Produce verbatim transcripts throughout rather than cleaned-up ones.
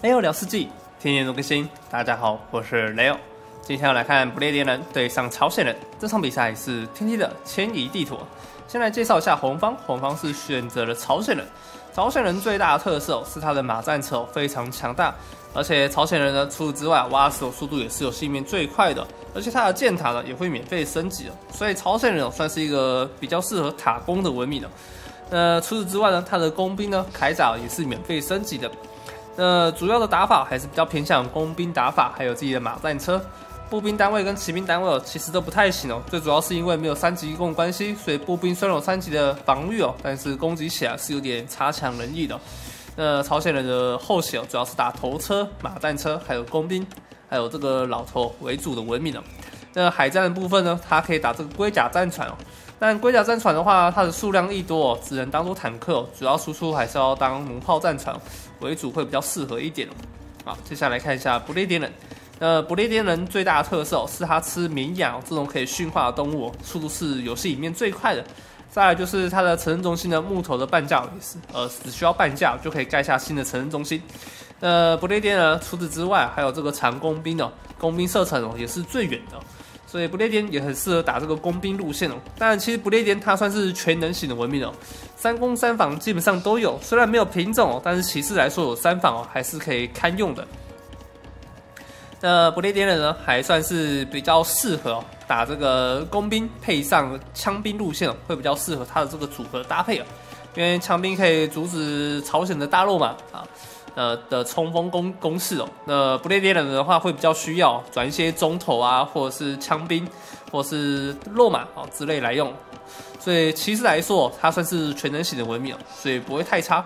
雷欧聊世纪，天天都更新。大家好，我是雷欧。今天要来看不列颠人对上朝鲜人，这场比赛是天梯的迁移地图。先来介绍一下红方，红方是选择了朝鲜人。朝鲜人最大的特色、哦、是他的马战车、哦、非常强大，而且朝鲜人呢，除此之外，挖石头速度也是游戏里面最快的，而且他的箭塔呢也会免费升级哦，所以朝鲜人、哦、算是一个比较适合塔攻的文明哦。那除此之外呢，他的工兵呢，铠甲也是免费升级的。那主要的打法还是比较偏向工兵打法，还有自己的马战车。步兵单位跟骑兵单位哦，其实都不太行哦。最主要是因为没有三级攻的关系，所以步兵虽然有三级的防御哦，但是攻击起来是有点差强人意的、哦。那朝鲜人的后期哦，主要是打头车、马战车，还有工兵，还有这个老头为主的文明哦。那海战的部分呢，它可以打这个龟甲战船哦。但龟甲战船的话，它的数量一多哦，只能当做坦克哦，主要输出还是要当弩炮战船为主，会比较适合一点哦。好，接下来看一下不列颠人。呃，不列颠人最大的特色、哦、是它吃绵羊、哦、这种可以驯化的动物、哦，速度是游戏里面最快的。再来就是它的城镇中心的木头的半价也是，呃，只需要半价就可以盖下新的城镇中心。呃，不列颠呢，除此之外还有这个长弓兵哦，弓兵射程哦也是最远的、哦。所以不列颠也很适合打这个工兵路线哦。当然，其实不列颠它算是全能型的文明哦，三攻三防基本上都有。虽然没有品种哦，但是骑士来说有三防哦，还是可以堪用的。那不列颠人呢，还算是比较适合、哦、打这个工兵配上枪兵路线哦，会比较适合它的这个组合搭配哦。因为枪兵可以阻止朝鲜的大肉马啊。呃的冲锋攻攻势哦，那不列颠人的话会比较需要转一些中投啊，或者是枪兵，或者是落马哦之类来用，所以骑士来说，它算是全能型的文明哦，所以不会太差。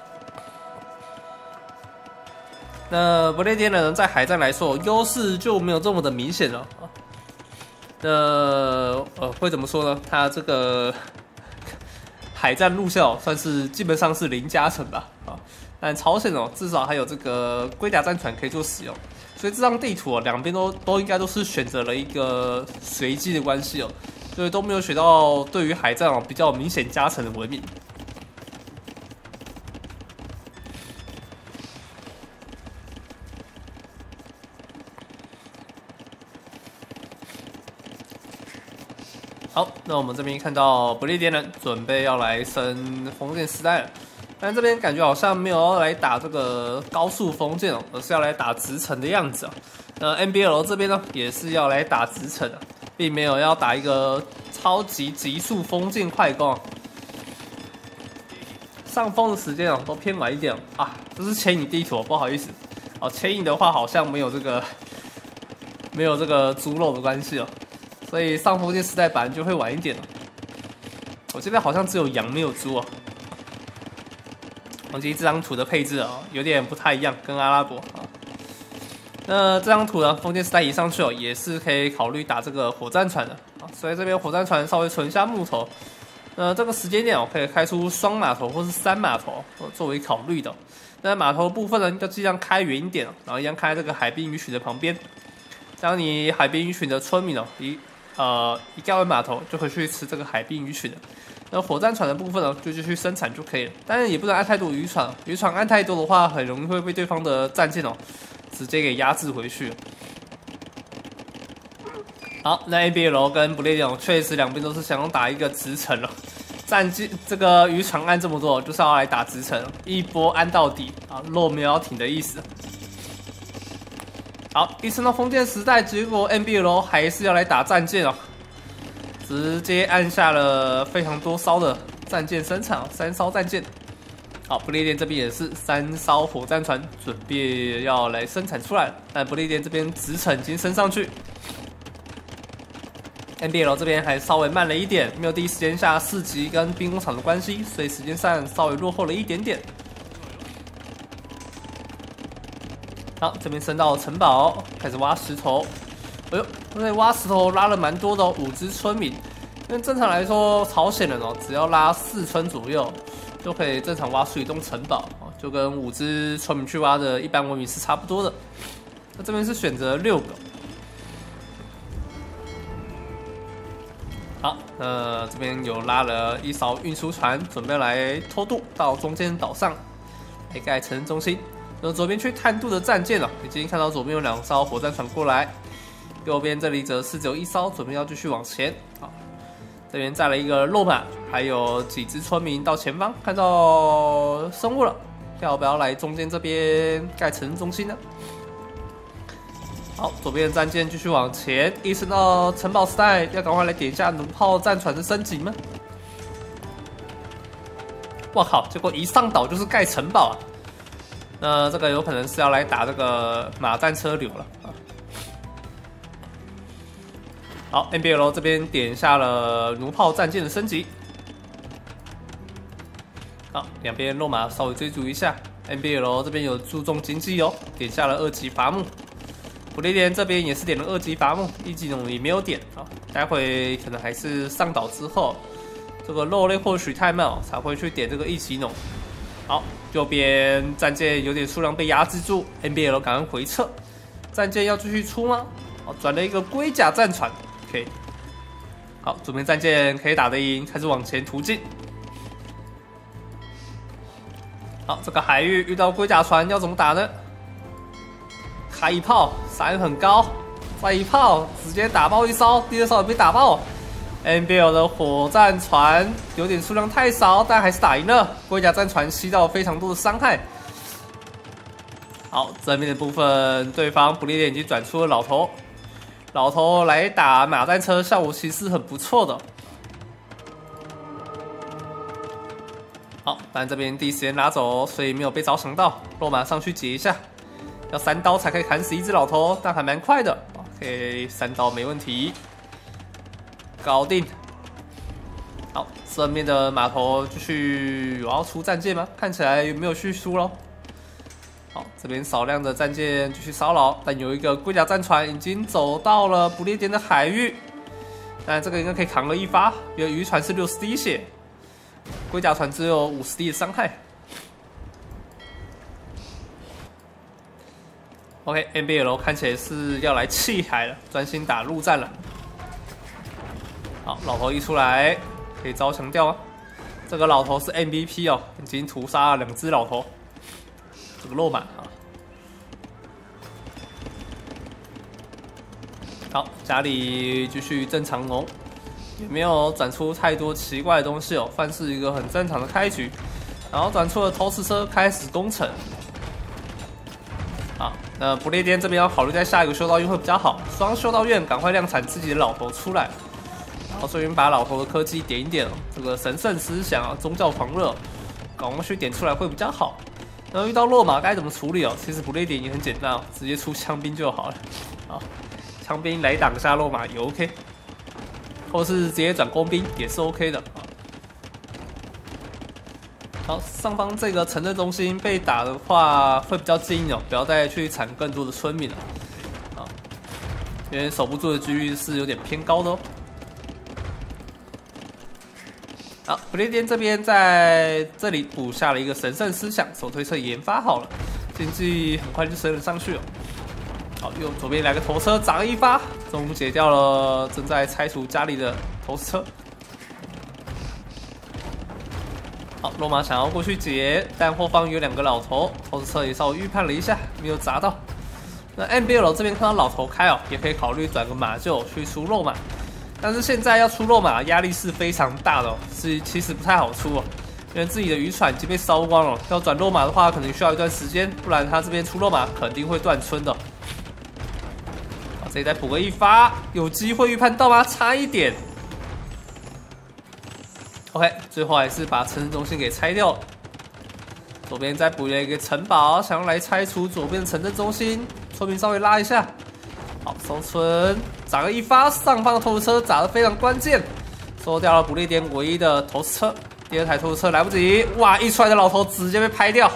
那不列颠人在海战来说，优势就没有这么的明显了。那呃会怎么说呢？它这个海战路线、哦、算是基本上是零加成吧啊。但朝鲜哦，至少还有这个龟甲战船可以做使用，所以这张地图哦，两边都都应该都是选择了一个随机的关系哦，所以都没有选到对于海战哦比较明显加成的文明。好，那我们这边看到不列颠人准备要来升封建时代了。但这边感觉好像没有要来打这个高速封建哦，而是要来打直城的样子哦。呃 ，N B L 这边呢也是要来打直城的，并没有要打一个超级急速封建快攻。上风的时间哦都偏晚一点啊，这是牵引地图，不好意思。哦，牵引的话好像没有这个没有这个猪肉的关系哦，所以上封建时代版就会晚一点了。我这边好像只有羊没有猪哦。忘记这张图的配置哦，有点不太一样，跟阿拉伯啊。那这张图呢，封建时代移上去哦，也是可以考虑打这个火战船的啊。所以这边火战船稍微存一下木头。那这个时间点哦，可以开出双码头或是三码头作为考虑的。那码头部分呢，要尽量开远一点哦，然后一样开这个海滨渔群的旁边。这样你海滨渔群的村民哦，一呃一盖完码头就可以去吃这个海滨渔群的。那火战船的部分呢，就继续生产就可以了，但是也不能按太多渔船，渔船按太多的话，很容易会被对方的战舰哦直接给压制回去。好，那 N B L 跟不列颠确实两边都是想要打一个直城了，战机这个渔船按这么多，就是要来打直城，一波按到底啊，肉没有要停的意思。好，一升到封建时代，结果 N B L 还是要来打战舰哦。直接按下了非常多艘的战舰生产，三艘战舰。好，不列颠这边也是三艘火战船准备要来生产出来了，但不列颠这边直城已经升上去。N B L 这边还稍微慢了一点，没有第一时间下四级跟兵工厂的关系，所以时间上稍微落后了一点点。好，这边升到城堡，开始挖石头。哎呦，那挖石头拉了蛮多的哦，五只村民。因为正常来说，朝鲜人哦，只要拉四村左右，就可以正常挖出一栋城堡哦，就跟五只村民去挖的一般文明是差不多的。那这边是选择六个。好，那这边有拉了一艘运输船，准备来偷渡到中间岛上来盖城镇中心。 那左边去探渡的战舰哦，已经看到左边有两艘火战船过来，右边这里则是只有一艘，准备要继续往前。好，这边载了一个肉马，还有几只村民到前方，看到生物了，要不要来中间这边盖城镇中心呢？好，左边的战舰继续往前，一升到城堡时代，要赶快来点一下弩炮战船的升级吗？哇靠！结果一上岛就是盖城堡啊！那这个有可能是要来打这个马战车流了啊。好 ，N B L 这边点下了弩炮战舰的升级。好，两边肉马稍微追逐一下。N B L 这边有注重经济哦，点下了二级伐木。不列颠这边也是点了二级伐木，一级弩也没有点啊。待会可能还是上岛之后，这个肉类或许太慢哦，才会去点这个一级弩。好，右边战舰有点数量被压制住 ，N B L 赶快回撤。战舰要继续出吗？好，转了一个龟甲战船 ，OK。好，左边战舰可以打得赢，开始往前途进。好，这个海域遇到龟甲船要怎么打呢？开一炮，闪很高，再一炮直接打爆一艘，第二艘也被打爆。N B L 的火战船有点数量太少，但还是打赢了。龟甲战船吸到非常多的伤害。好，正面的部分，对方不列颠已经转出了老头，老头来打马战车，效果其实很不错的。好，但这边第一时间拉走，所以没有被着想到。肉马上去解一下，要三刀才可以砍死一只老头，但还蛮快的。OK， 三刀没问题。搞定。好，正面的码头继续，我要出战舰吗？看起来没有续输咯。好，这边少量的战舰继续骚扰，但有一个龟甲战船已经走到了不列颠的海域，但这个应该可以扛了一发，因为渔船是六十滴血，龟甲船只有五十滴的伤害。OK，N B L 看起来是要来弃海了，专心打陆战了。好，老头一出来可以招降掉啊！这个老头是 M V P 哦，已经屠杀了两只老头。这个肉马啊，好，家里继续正常农，也没有转出太多奇怪的东西哦，算是一个很正常的开局。然后转出了投石车开始攻城。好，那不列颠这边要考虑在下一个修道院会比较好，双修道院赶快量产自己的老头出来。然后顺便把老头的科技点一点哦，这个神圣思想啊，宗教狂热，赶快去点出来会比较好。然后遇到落马该怎么处理哦？其实不列颠也很简单哦，直接出枪兵就好了。好，枪兵来挡下落马也 OK， 或是直接转工兵也是 OK 的。好，上方这个城镇中心被打的话，会比较建议哦，不要再去产更多的村民了。啊，因为守不住的几率是有点偏高的哦。好，不列颠这边在这里补下了一个神圣思想，手推车研发好了，经济很快就升了上去了。好，右左边来个头车砸了一发，终结掉了正在拆除家里的投石车。好，罗马想要过去解，但后方有两个老头，投石车也稍微预判了一下，没有砸到。那 N B L 这边看到老头开哦，也可以考虑转个马厩去出肉马。但是现在要出肉马压力是非常大的哦，是其实不太好出哦，因为自己的渔船已经被烧光了，要转肉马的话可能需要一段时间，不然他这边出肉马肯定会断村的。好，这里再补个一发，有机会预判到吗？差一点。OK， 最后还是把城镇中心给拆掉了。左边再补了一个城堡，想要来拆除左边的城镇中心，村民稍微拉一下。好，收村，砸个一发，上方的投石车砸得非常关键，收掉了不列颠唯一的投石车。第二台投石车来不及，哇！一出来的老头直接被拍掉。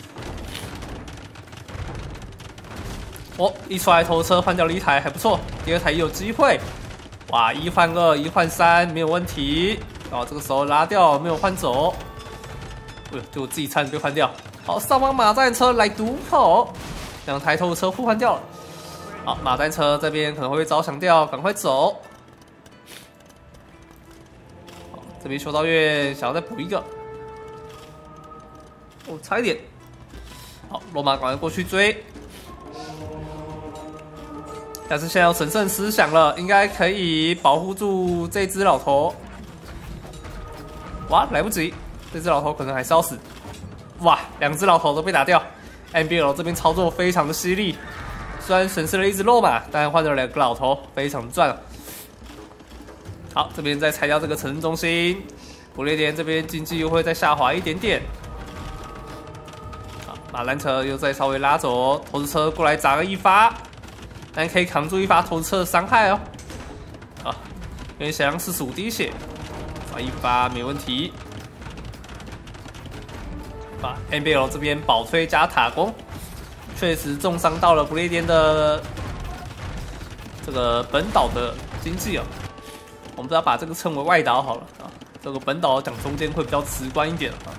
哦，一出来投石车换掉了一台，还不错。第二台也有机会，哇！一换二，一换三，没有问题。哦，这个时候拉掉，没有换走。哎呦，就我自己差点被换掉。好，上方马战车来毒口，两台投石车互换掉了。好，马战车这边可能会被着想掉，赶快走。好，这边修道院想要再补一个，哦，差一点。 好，罗马赶快过去追。但是现在有神圣思想了，应该可以保护住这只老头。哇，来不及，这只老头可能还是要死。哇，两只老头都被打掉。M B L 这边操作非常的犀利，虽然损失了一只肉马，但换了两个老头，非常赚啊。好，这边再拆掉这个城镇中心，不列颠这边经济又会再下滑一点点。好，马兰车又再稍微拉走，投资车过来砸个一发。但可以扛住一发投资车的伤害哦。啊，因为血量四十五滴血，罚一发没问题。啊 ，M B L 这边保推加塔攻，确实重伤到了不列颠的这个本岛的经济哦。我们不要把这个称为外岛好了啊，这个本岛讲中间会比较直观一点啊。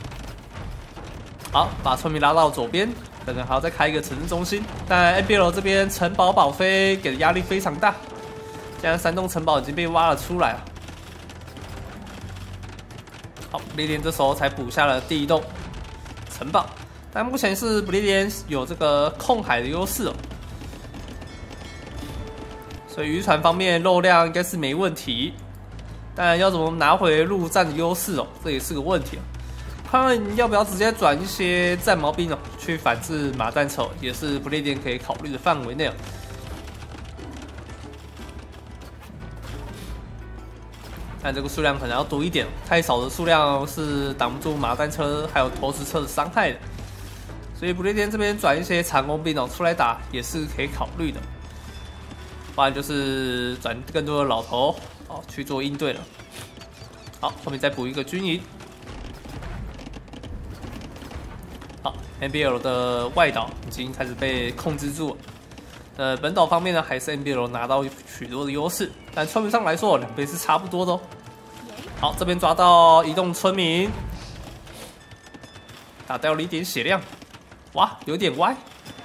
好，把村民拉到左边。可能还要再开一个城镇中心，但 M B L 这边城堡保飞给的压力非常大，现在三栋城堡已经被挖了出来了。好，不列颠这时候才补下了第一栋城堡，但目前是不列颠有这个控海的优势哦，所以渔船方面肉量应该是没问题，但要怎么拿回陆战的优势哦，这也是个问题哦。看要不要直接转一些战矛兵哦，去反制马战车，也是不列颠可以考虑的范围内哦。但这个数量可能要多一点，太少的数量是挡不住马战车还有投石车的伤害的。所以不列颠这边转一些长弓兵哦出来打也是可以考虑的，不然就是转更多的老头哦去做应对了。好，后面再补一个军营。好 ，M B L 的外岛已经开始被控制住了。呃，本岛方面呢，还是 M B L 拿到许多的优势，但村民上来说，两边是差不多的哦。好，这边抓到移动村民，打掉了一点血量，哇，有点歪，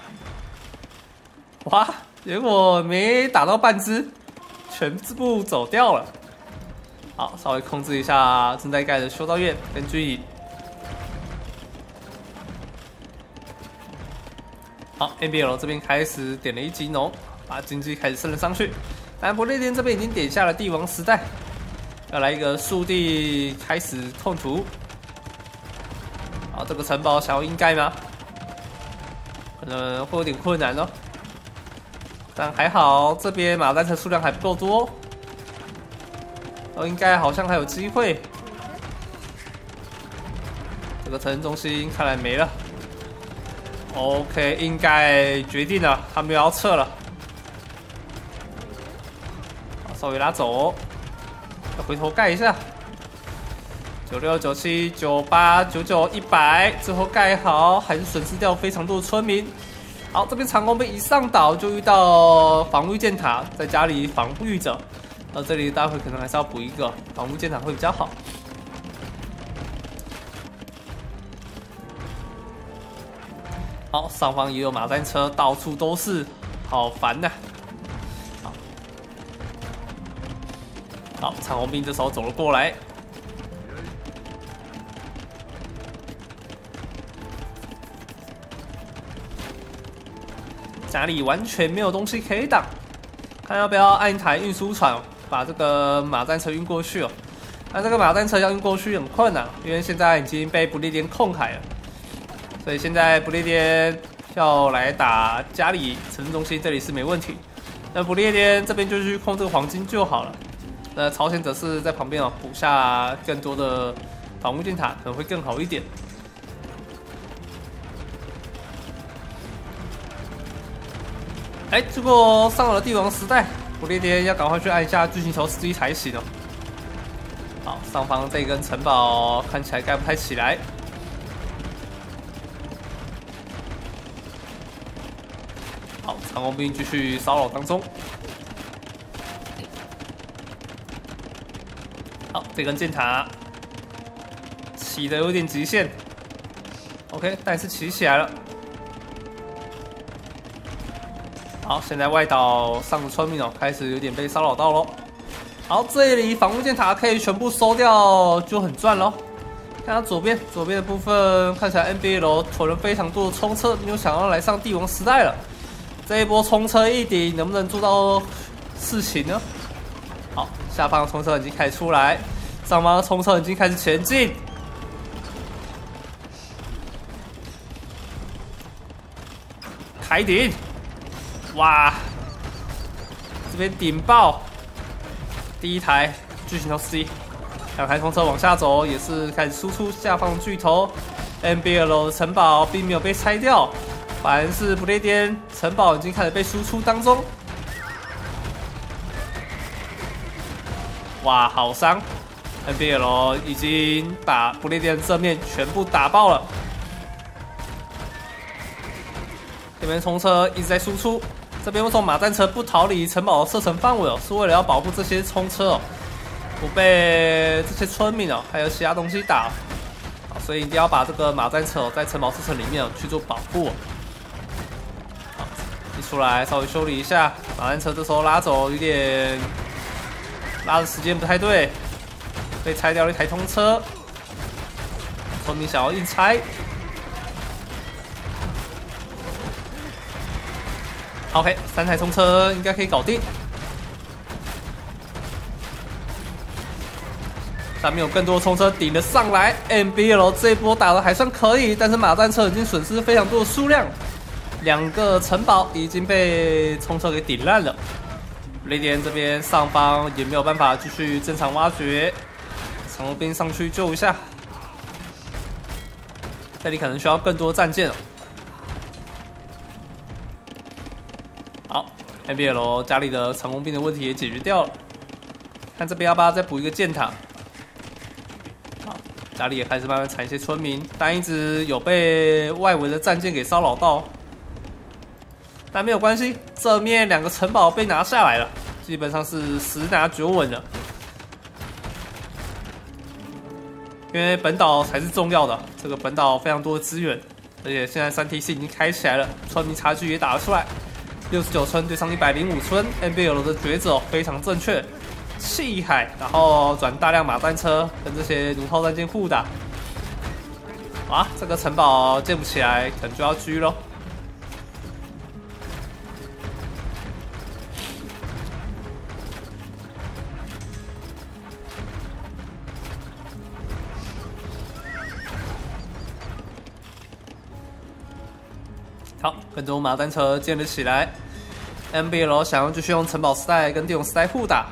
哇，结果没打到半只，全部走掉了。好，稍微控制一下正在盖的修道院跟军营。好 ，M B L 这边开始点了一级农，把经济开始升了上去。但不列颠这边已经点下了帝王时代，要来一个速地开始控图。好，这个城堡想要硬盖吗？可能会有点困难哦。但还好，这边马战车数量还不够多，哦，应该好像还有机会。这个城镇中心看来没了。OK， 应该决定了，他们要撤了。好，稍微拉走，要回头盖一下。九六、九七、九八、九九、一百，最后盖好，还是损失掉非常多的村民。好，这边长弓兵一上岛就遇到防御箭塔在家里防御着，那这里待会可能还是要补一个防御箭塔会比较好。好，上方也有马战车，到处都是，好烦呐、啊！好，好，长弓兵这时候走了过来，家里完全没有东西可以挡，看要不要按一台运输船把这个马战车运过去哦。那这个马战车要运过去很困难，因为现在已经被不列颠控海了。所以现在不列颠要来打家里城镇中心，这里是没问题。那不列颠这边就去控这个黄金就好了。那朝鲜则是在旁边哦，补下更多的防御箭塔，可能会更好一点。哎，结果上了帝王时代，不列颠要赶快去按一下巨型球司机才行哦。好，上方这根城堡看起来盖不太起来。好，长弓兵继续骚扰当中。好，这根箭塔起的有点极限。OK， 但是起起来了。好，现在外岛上的村民哦，开始有点被骚扰到咯。好，这里防御箭塔可以全部收掉，就很赚咯。 看到左边，左边的部分看起来 N B L 投了非常多的冲车，没有想要来上帝王时代了。这一波冲车一顶，能不能做到事情呢？好，下方的冲车已经开始出来，上方的冲车已经开始前进。开顶，哇！这边顶爆，第一台巨型头 C。 两台冲车往下走，也是开始输出下方巨头 N B L 的城堡并没有被拆掉，反而是不列颠城堡已经开始被输出当中。哇，好伤 ！N B L 已经把不列颠正面全部打爆了。这边冲车一直在输出，这边为什么马战车不逃离城堡的射程范围哦？是为了要保护这些冲车哦。 不被这些村民哦，还有其他东西打，啊，所以一定要把这个马战车在城堡射程里面去做保护。好，一出来稍微修理一下，马战车这时候拉走有点拉的时间不太对，被拆掉了一台通车，村民想要硬拆。OK， 三台通车应该可以搞定。 上面有更多的冲车顶了上来 ，M B L 这一波打的还算可以，但是马战车已经损失非常多的数量，两个城堡已经被冲车给顶烂了。雷电这边上方也没有办法继续正常挖掘，长龙兵上去救一下，这里可能需要更多战舰了。好 ，M B L 家里的长龙兵的问题也解决掉了，看这边要不要再补一个箭塔。 家里也开始慢慢产一些村民，但一直有被外围的战舰给骚扰到，但没有关系，正面两个城堡被拿下来了，基本上是十拿九稳了。因为本岛才是重要的，这个本岛非常多的资源，而且现在三 T C 已经开起来了，村民差距也打了出来，六十九村对上一百零五村 ，N B L 的抉择非常正确。 气海，然后转大量马战车跟这些弩炮战舰互打。哇，这个城堡建不起来，可能就要狙咯。好，更多马战车建了起来。M B L 想要继续用城堡时代跟地龙时代互打。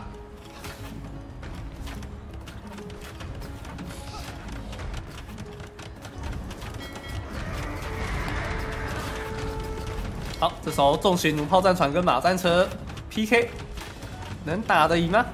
好，这时候重型弩炮战船跟马战车 P K， 能打得赢吗？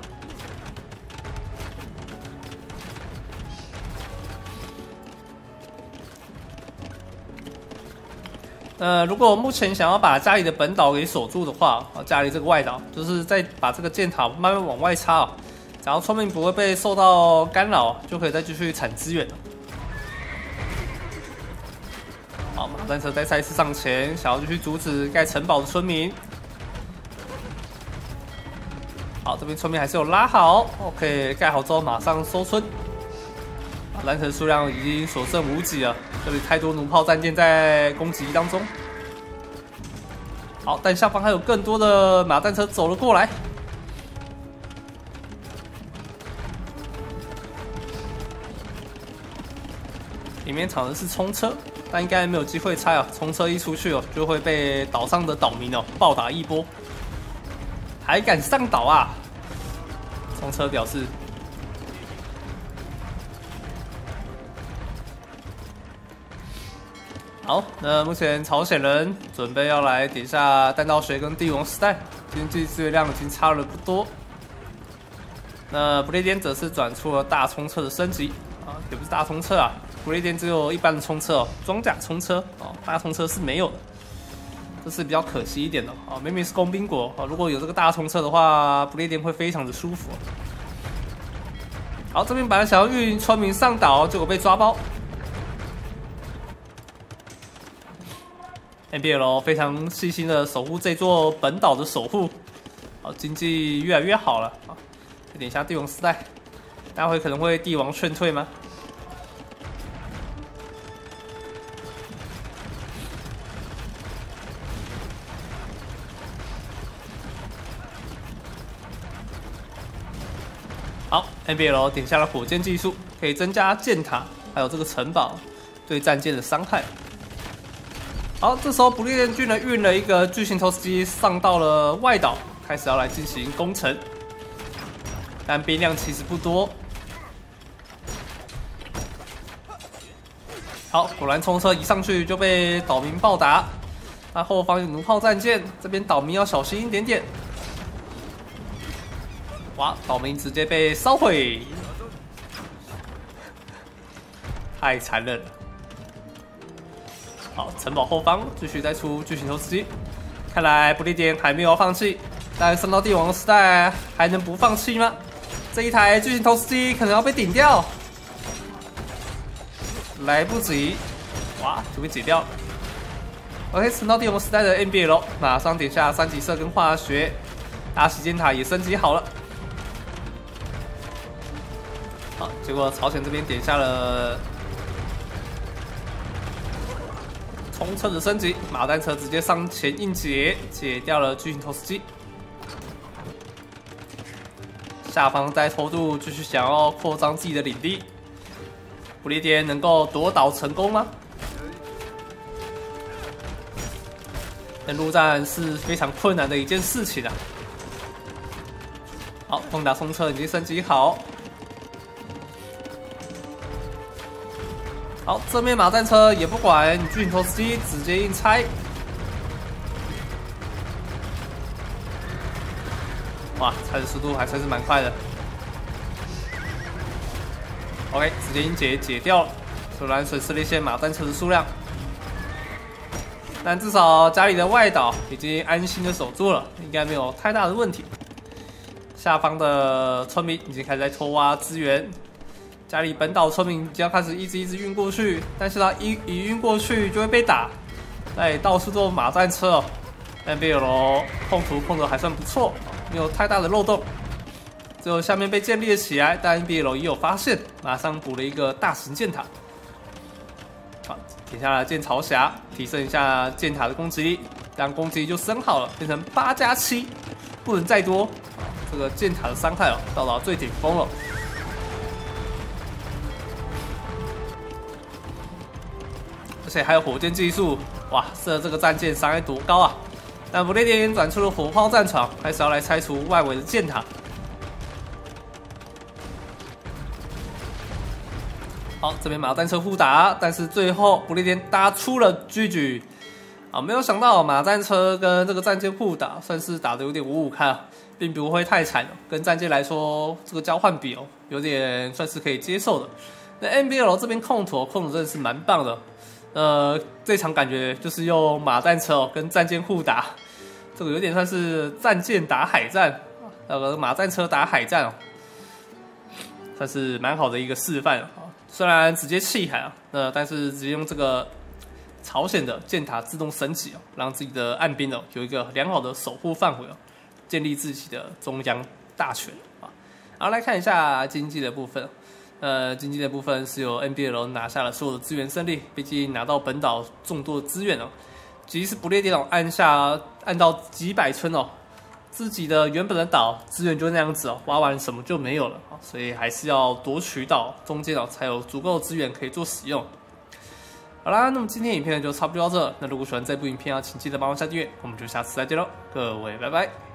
呃，如果目前想要把家里的本岛给守住的话，啊，家里这个外岛就是再把这个箭塔慢慢往外插，只要村民不会被受到干扰，就可以再继续产资源了。 好，马战车再再次上前，想要继续阻止盖城堡的村民。好，这边村民还是有拉好 ，OK， 盖好之后马上收村。马战车数量已经所剩无几了，这里太多弩炮战舰在攻击当中。好，但下方还有更多的马战车走了过来。里面藏的是冲车。 但应该没有机会拆啊！冲车一出去哦，就会被岛上的岛民哦暴打一波，还敢上岛啊！冲车表示，好，那目前朝鲜人准备要来点下弹道学跟帝王时代，经济资源量已经差了不多。那不列颠则是转出了大冲车的升级啊，也不是大冲车啊。 不列颠只有一般的冲车哦，装甲冲车哦，大冲车是没有的，这是比较可惜一点的啊。明明是工兵国啊，如果有这个大冲车的话，不列颠会非常的舒服。好，这边本来想要运村民上岛，结果被抓包。N B L 非常细心的守护这座本岛的守护，好，经济越来越好了啊。点一下帝王时代，待会可能会帝王劝退吗？ N B L 点下了火箭技术，可以增加箭塔还有这个城堡对战舰的伤害。好，这时候不列颠军呢运了一个巨型投石机上到了外岛，开始要来进行攻城，但兵量其实不多。好，果然冲车一上去就被岛民暴打。那后方有弩炮战舰，这边岛民要小心一点点。哇，岛民直接被烧毁，太残忍了。好，城堡后方继续再出巨型投石机，看来不列颠还没有放弃，但圣道帝王时代还能不放弃吗？这一台巨型投石机可能要被顶掉，来不及，哇，就被解掉了。OK， 圣道帝王时代的 N B L 马上点下三级射跟化学，阿奇箭塔也升级好了。好，结果朝鲜这边点下了冲车的升级，马单车直接上前硬解，解掉了巨型投石机。下方在偷渡继续想要扩张自己的领地，不列颠能够夺岛成功吗？登陆战是非常困难的一件事情啊。好，攻打冲车已经升级好。好，正面马战车也不管，巨型投石机直接硬拆。哇，拆的速度还算是蛮快的。OK， 直接硬解解掉了，虽然损失了一些马战车的数量，但至少家里的外岛已经安心的守住了，应该没有太大的问题。下方的村民已经开始在偷挖资源。家里本岛村民就要开始一直一直运过去，但是他一一运过去就会被打，那里到处都有马战车哦。N B L 控图控的还算不错，没有太大的漏洞。最后下面被建立了起来，但 N B L 也有发现，马上补了一个大型箭塔。好，点下了剑朝峡，提升一下箭塔的攻击力，让攻击力就升好了，变成八加七，不能再多。这个箭塔的伤害哦，到达最顶峰了。而且还有火箭技术，哇，射这个战舰伤害多高啊！但不列颠转出了火炮战场，开始要来拆除外围的箭塔。好，这边马战车互打，但是最后不列颠搭出了 G G 啊！没有想到马战车跟这个战舰互打，算是打得有点五五开啊，并不会太惨，跟战舰来说，这个交换比哦，有点算是可以接受的。那 N B L 这边控图控的真的是蛮棒的。呃，这场感觉就是用马战车哦跟战舰互打，这个有点算是战舰打海战，那个马战车打海战哦，算是蛮好的一个示范啊。虽然直接弃海啊，呃，但是直接用这个朝鲜的箭塔自动升级哦，让自己的岸兵哦有一个良好的守护范围哦，建立自己的中央大权啊。好，来看一下经济的部分。呃，经济的部分是由 N B L 拿下了所有的资源胜利，毕竟拿到本岛众多的资源哦。即使不列颠岛按下按到几百村哦，自己的原本的岛资源就那样子哦，挖完什么就没有了，所以还是要夺取到中间哦，才有足够的资源可以做使用。好啦，那么今天影片就差不多到这。那如果喜欢这部影片啊，请记得帮我下订阅，我们就下次再见喽，各位拜拜。